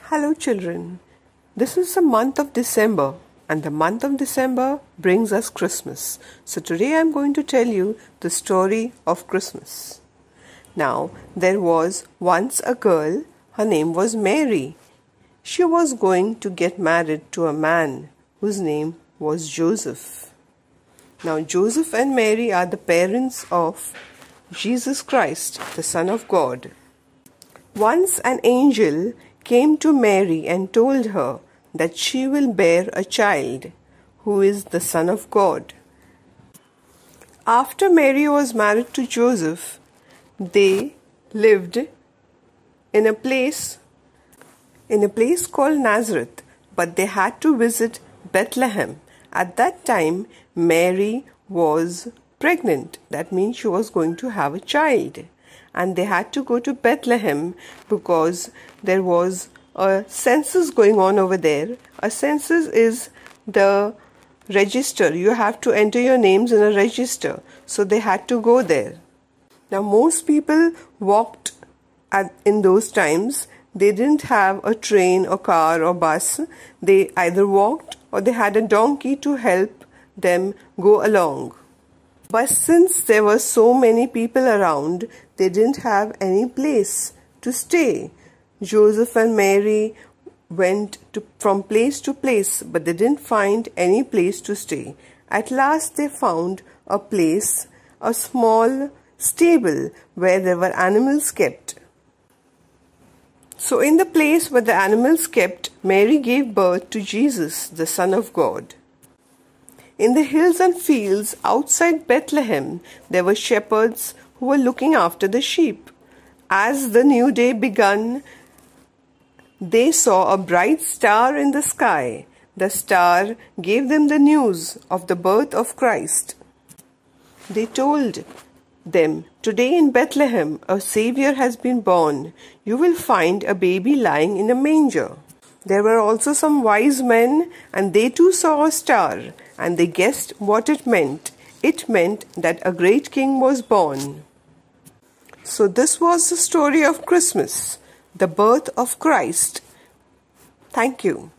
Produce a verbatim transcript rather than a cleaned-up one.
Hello children, this is the month of December and the month of December brings us Christmas. So today I am going to tell you the story of Christmas. Now there was once a girl, her name was Mary. She was going to get married to a man whose name was Joseph. Now Joseph and Mary are the parents of Jesus Christ, the Son of God. Once an angel came to Mary and told her that she will bear a child who is the Son of God. After Mary was married to Joseph, they lived in a place in a place called Nazareth, but they had to visit Bethlehem. At that time, Mary was pregnant. That means she was going to have a child. And they had to go to Bethlehem because there was a census going on over there. A census is the register. You have to enter your names in a register. So they had to go there. Now most people walked at, in those times. They didn't have a train or car or bus. They either walked or they had a donkey to help them go along. But since there were so many people around, they didn't have any place to stay. Joseph and Mary went to, from place to place, but they didn't find any place to stay. At last they found a place, a small stable where there were animals kept. So in the place where the animals kept, Mary gave birth to Jesus, the Son of God. In the hills and fields outside Bethlehem, there were shepherds who were looking after the sheep. As the new day began, they saw a bright star in the sky. The star gave them the news of the birth of Christ. They told them, "Today in Bethlehem, a Savior has been born. You will find a baby lying in a manger." There were also some wise men, and they too saw a star, and they guessed what it meant. It meant that a great king was born. So this was the story of Christmas, the birth of Christ. Thank you.